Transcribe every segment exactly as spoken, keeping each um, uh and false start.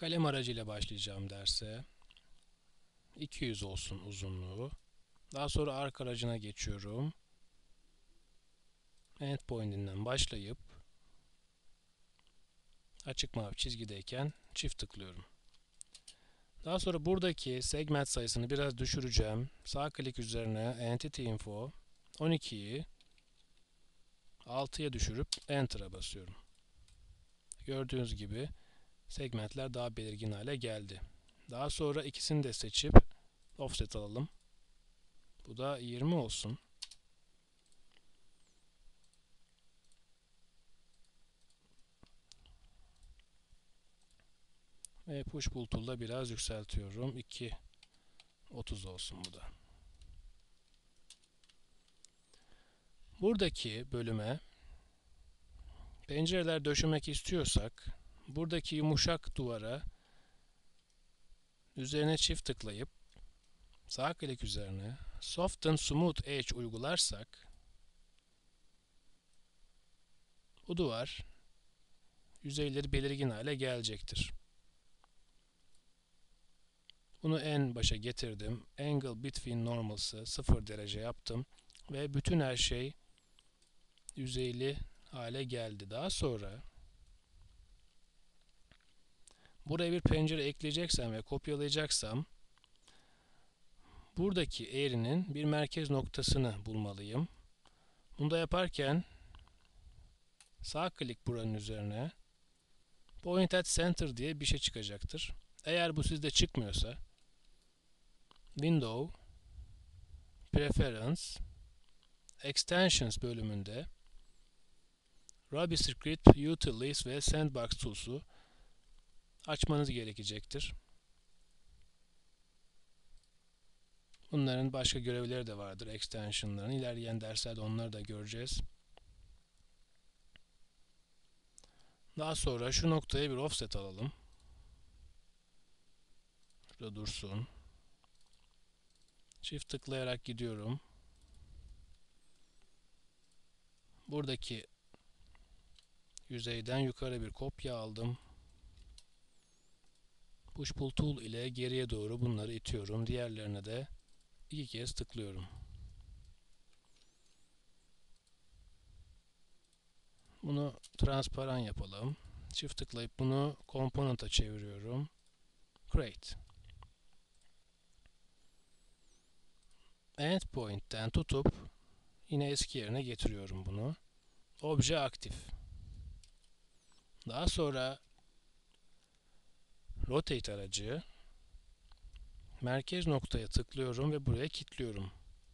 Kalem aracıyla başlayacağım derse. iki yüz olsun uzunluğu. Daha sonra ark aracına geçiyorum. Endpoint'inden başlayıp açık mavi çizgideyken çift tıklıyorum. Daha sonra buradaki segment sayısını biraz düşüreceğim. Sağ klik üzerine Entity Info on ikiyi altıya düşürüp Enter'a basıyorum. Gördüğünüz gibi segmentler daha belirgin hale geldi. Daha sonra ikisini de seçip offset alalım. Bu da yirmi olsun. Ve push pull tool'da biraz yükseltiyorum. iki otuz olsun bu da. Buradaki bölüme pencereler döşemek istiyorsak buradaki yumuşak duvara üzerine çift tıklayıp sağ klik üzerine Soften Smooth Edge uygularsak bu duvar yüzeyleri belirgin hale gelecektir. Bunu en başa getirdim. Angle Between Normals'ı sıfır derece yaptım. Ve bütün her şey yüzeyli hale geldi. Daha sonra buraya bir pencere ekleyeceksem ve kopyalayacaksam buradaki eğrinin bir merkez noktasını bulmalıyım. Bunu da yaparken sağ klik buranın üzerine Point at Center diye bir şey çıkacaktır. Eğer bu sizde çıkmıyorsa Window, Preference, Extensions bölümünde RubyScript Utilities ve Sandbox Tools'u açmanız gerekecektir. Bunların başka görevleri de vardır, extensionların. İlerleyen derslerde onları da göreceğiz. Daha sonra şu noktaya bir offset alalım. Şurada dursun. Çift tıklayarak gidiyorum. Buradaki yüzeyden yukarı bir kopya aldım. Push pull tool ile geriye doğru bunları itiyorum. Diğerlerine de iki kez tıklıyorum. Bunu transparan yapalım. Çift tıklayıp bunu component'a çeviriyorum. Create. Endpoint'ten tutup yine eski yerine getiriyorum bunu. Obje aktif. Daha sonra rotate aracı merkez noktaya tıklıyorum ve buraya kilitliyorum.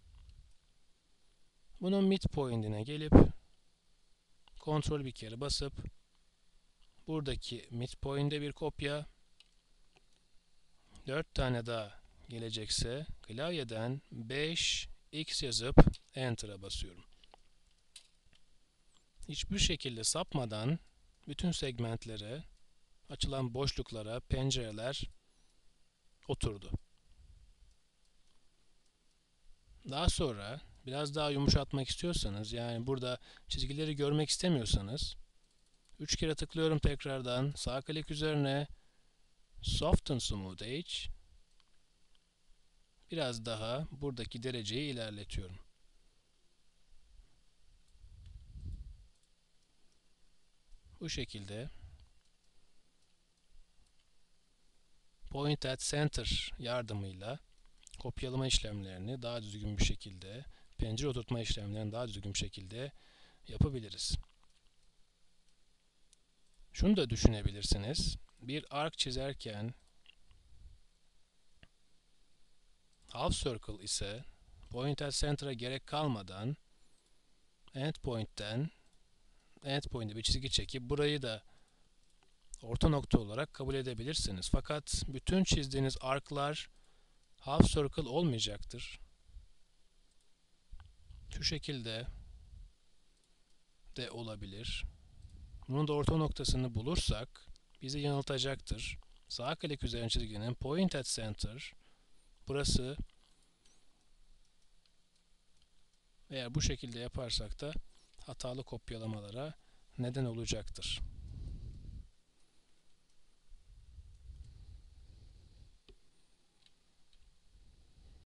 Bunun midpoint'ine gelip kontrol bir kere basıp buradaki midpoint'e bir kopya, dört tane daha gelecekse klavyeden beş x yazıp Enter'a basıyorum. Hiçbir şekilde sapmadan bütün segmentlere, açılan boşluklara pencereler oturdu. Daha sonra biraz daha yumuşatmak istiyorsanız, yani burada çizgileri görmek istemiyorsanız üç kere tıklıyorum tekrardan. Sağ klik üzerine Soften Smooth Edge. Biraz daha buradaki dereceyi ilerletiyorum. Bu şekilde Point at Center yardımıyla kopyalama işlemlerini daha düzgün bir şekilde, pencere oturtma işlemlerini daha düzgün bir şekilde yapabiliriz. Şunu da düşünebilirsiniz. Bir arc çizerken half circle ise point at center'a gerek kalmadan endpoint'ten endpoint'e bir çizgi çekip burayı da orta nokta olarak kabul edebilirsiniz. Fakat bütün çizdiğiniz arc'lar half circle olmayacaktır. Şu şekilde de olabilir. Bunun da orta noktasını bulursak bizi yanıltacaktır. Sağ klik üzerine çizginin Point at Center, burası, eğer bu şekilde yaparsak da hatalı kopyalamalara neden olacaktır.